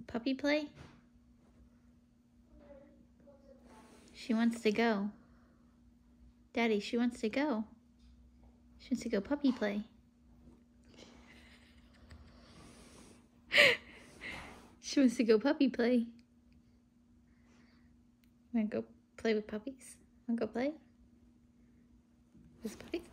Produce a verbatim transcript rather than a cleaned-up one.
Puppy play? She wants to go. Daddy, she wants to go. She wants to go puppy play. She wants to go puppy play. Wanna go play with puppies? Wanna go play? With puppies?